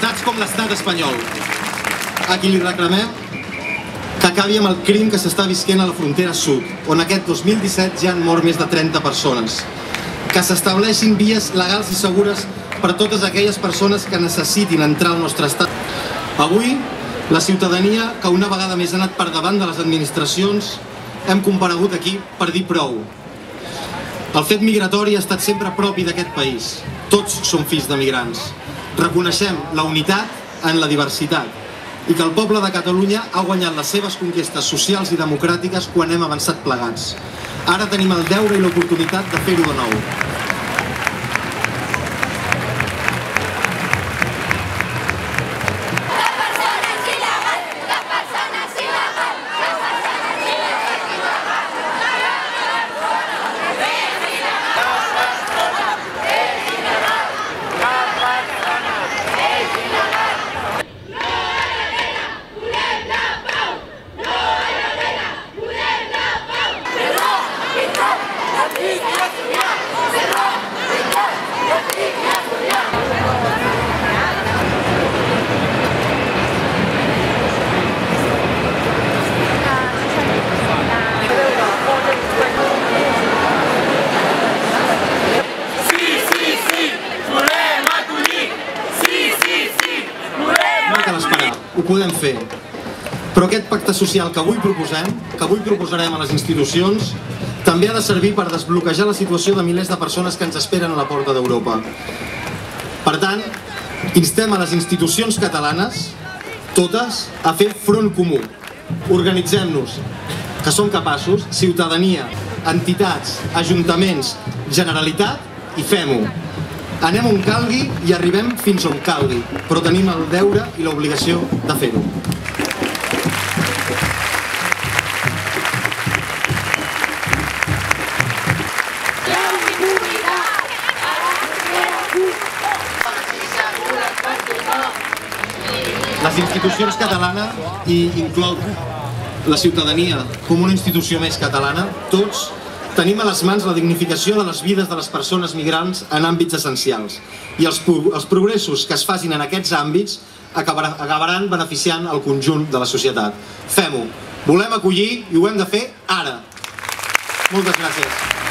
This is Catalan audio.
estats com l'estat espanyol, a qui li reclamem que acabi amb el crim que s'està visquent a la frontera sud, on aquest 2017 ja han mort més de 30 persones. Que s'estableixin vies legals i segures per a totes aquelles persones que necessitin entrar al nostre estat. Avui, la ciutadania, que una vegada més ha anat per davant de les administracions, hem comparegut aquí per dir prou. El fet migratori ha estat sempre propi d'aquest país. Tots som fills de migrants. Reconeixem la unitat en la diversitat i que el poble de Catalunya ha guanyat les seves conquestes socials i democràtiques quan hem avançat plegats. Ara tenim el deure i l'oportunitat de fer-ho de nou. Ho podem fer, però aquest pacte social que avui proposarem a les institucions, també ha de servir per desbloquejar la situació de milers de persones que ens esperen a la porta d'Europa. Per tant, instem a les institucions catalanes, totes, a fer front comú. Organitzem-nos, que som capaços, ciutadania, entitats, ajuntaments, Generalitat, i fem-ho. Anem on calgui i arribem fins on calgui, però tenim el deure i l'obligació de fer-ho. Les institucions catalanes, i inclou la ciutadania com una institució més catalana, tots tenim a les mans la dignificació de les vides de les persones migrants en àmbits essencials i els progressos que es facin en aquests àmbits acabaran beneficiant el conjunt de la societat. Fem-ho. Volem acollir i ho hem de fer ara. Moltes gràcies.